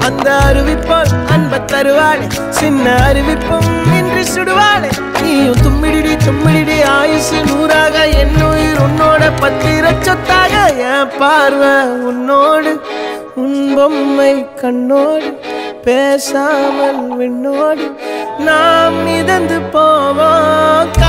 அந்த அருவிப்போல் அன்ப தருவாளே சின்ன அருவிப்பும் இன்று சுடுவாளே நீயும் தும்மிடி தும்மிடி ஆயுசு நூறாக என்னுயிர் உன்னோட பத்திர சொத்தாக என் பார்வை உன்னோடு உன் பொம்மை கண்ணோடு பேசாமல் விண்ணோடு நாம் மிதந்து போவோம்